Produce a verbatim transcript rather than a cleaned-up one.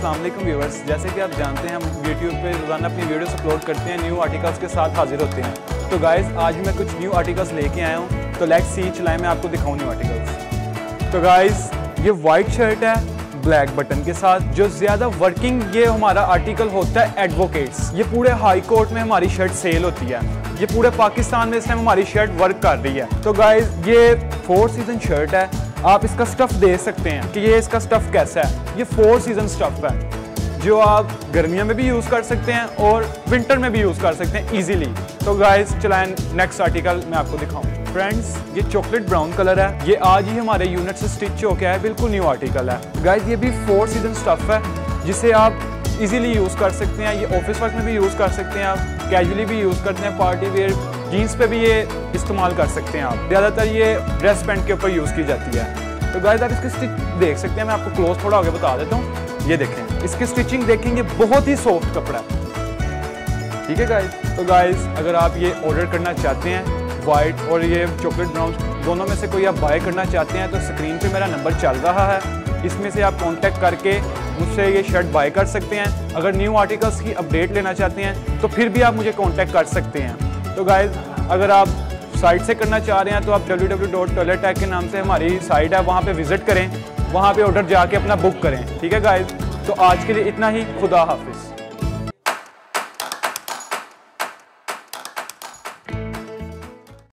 अस्सलाम वालेकुम व्यूअर्स, जैसे कि आप जानते हैं हम यूट्यूब पे रोज़ाना अपनी वीडियोस अपलोड करते हैं, न्यू आर्टिकल्स के साथ हाजिर होते हैं। तो गाइस आज मैं कुछ न्यू आर्टिकल्स लेके आया हूँ, तो लेट्स सी, चलाएं मैं आपको दिखाऊँ न्यू आर्टिकल्स। तो गाइस ये वाइट शर्ट है ब्लैक बटन के साथ। जो ज़्यादा वर्किंग ये हमारा आर्टिकल होता है एडवोकेट्स। ये पूरे हाई कोर्ट में हमारी शर्ट सेल होती है। ये पूरे पाकिस्तान में इस टाइम हमारी शर्ट वर्क कर रही है। तो गाइस ये फोर सीजन शर्ट है। आप इसका स्टफ़ देख सकते हैं कि ये इसका स्टफ़ कैसा है। ये फोर सीजन स्टफ़ है जो आप गर्मियों में भी यूज़ कर सकते हैं और विंटर में भी यूज़ कर सकते हैं इजीली। तो गाइस चलाएं नेक्स्ट आर्टिकल मैं आपको दिखाऊं। फ्रेंड्स ये चॉकलेट ब्राउन कलर है। ये आज ही हमारे यूनिट से स्टिच हो गया है, बिल्कुल न्यू आर्टिकल है। गाइस ये भी फोर सीजन स्टफ़ है जिसे आप इजीली यूज़ कर सकते हैं। ये ऑफिस वर्क में भी यूज़ कर सकते हैं, आप कैजुअली भी यूज़ करते हैं, पार्टी वेयर जीन्स पे भी ये इस्तेमाल कर सकते हैं आप। ज़्यादातर ये ड्रेस पैंट के ऊपर यूज़ की जाती है। तो गाइस आप इसकी स्टिच देख सकते हैं, मैं आपको क्लोज थोड़ा आगे बता देता हूँ। ये देखें, इसकी स्टिचिंग देखेंगे, बहुत ही सॉफ्ट कपड़ा है। ठीक है गाइस। तो गाइस अगर आप ये ऑर्डर करना चाहते हैं वाइट और ये चॉकलेट ब्राउन दोनों में से कोई आप बाय करना चाहते हैं तो स्क्रीन पे मेरा नंबर चल रहा है, इसमें से आप कांटेक्ट करके मुझसे ये शर्ट बाय कर सकते हैं। अगर न्यू आर्टिकल्स की अपडेट लेना चाहते हैं तो फिर भी आप मुझे कांटेक्ट कर सकते हैं। तो गाइस अगर आप साइट से करना चाह रहे हैं तो आप W W W dot toilet tech के नाम से हमारी साइट है, वहाँ पे विजिट करें, वहाँ पे ऑर्डर जाके अपना बुक करें। ठीक है गाइस। तो आज के लिए इतना ही, खुदा हाफिज़।